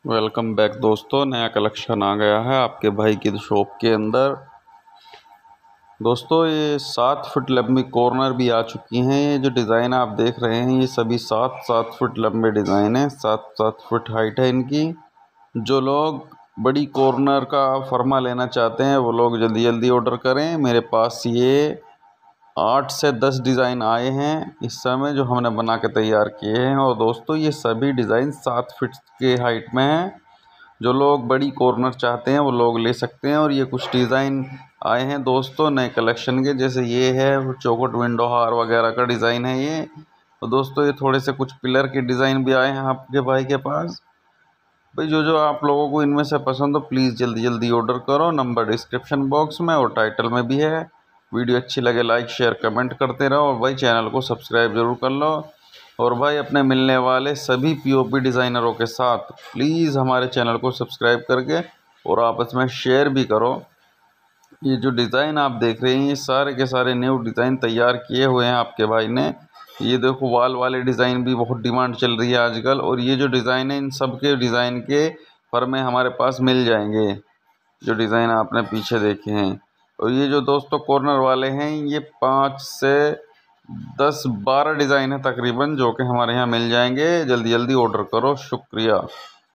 Welcome back दोस्तों। नया collection आ गया है आपके भाई की शॉप के अंदर। दोस्तों ये 7 फुट लंबी कॉर्नर भी आ चुकी हैं। ये जो डिज़ाइन आप देख रहे हैं ये सभी 7-7 फुट लंबे डिज़ाइन हैं। 7-7 फुट हाइट है इनकी। जो लोग बड़ी कॉर्नर का फर्मा लेना चाहते हैं वो लोग जल्दी जल्दी ऑर्डर करें। मेरे पास ये 8 से 10 डिज़ाइन आए हैं इस समय जो हमने बना के तैयार किए हैं। और दोस्तों ये सभी डिज़ाइन 7 फुट के हाइट में हैं। जो लोग बड़ी कॉर्नर चाहते हैं वो लोग ले सकते हैं। और ये कुछ डिज़ाइन आए हैं दोस्तों नए कलेक्शन के, जैसे ये है चौखट विंडो हार वगैरह का डिज़ाइन है ये। तो दोस्तों ये थोड़े से कुछ पिलर के डिज़ाइन भी आए हैं आपके भाई के पास। भाई जो आप लोगों को इनमें से पसंद हो प्लीज़ जल्दी जल्दी ऑर्डर करो। नंबर डिस्क्रिप्शन बॉक्स में और टाइटल में भी है। वीडियो अच्छी लगे लाइक शेयर कमेंट करते रहो और भाई चैनल को सब्सक्राइब ज़रूर कर लो। और भाई अपने मिलने वाले सभी पीओपी डिज़ाइनरों के साथ प्लीज़ हमारे चैनल को सब्सक्राइब करके और आपस में शेयर भी करो। ये जो डिज़ाइन आप देख रहे हैं ये सारे के सारे न्यू डिज़ाइन तैयार किए हुए हैं आपके भाई ने। ये देखो वाल वाले डिज़ाइन भी बहुत डिमांड चल रही है आजकल। और ये जो डिज़ाइन है इन सब के डिज़ाइन के फर्मे हमारे पास मिल जाएंगे जो डिज़ाइन आपने पीछे देखे हैं। और ये जो दोस्तों कॉर्नर वाले हैं ये 5 से 10-12 डिज़ाइन है तकरीबन जो कि हमारे यहाँ मिल जाएंगे। जल्दी जल्दी ऑर्डर करो। शुक्रिया।